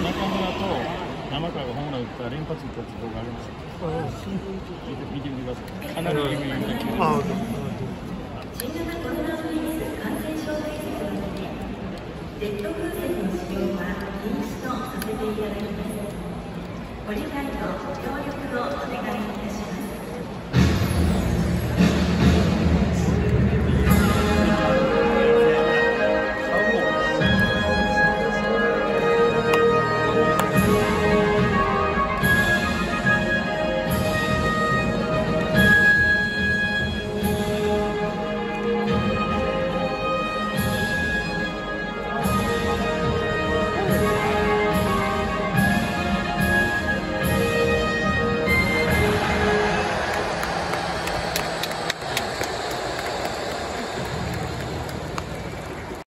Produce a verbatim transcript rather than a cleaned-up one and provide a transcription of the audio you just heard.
中村と山川がホームラン打った連発打った動画ありますよ。見て見てみてください。かなり有名な。ああ。新型コロナウイルス感染症対策のため、ジェット風船の使用は禁止とさせていただきます。ご理解とご協力をお願いいたします。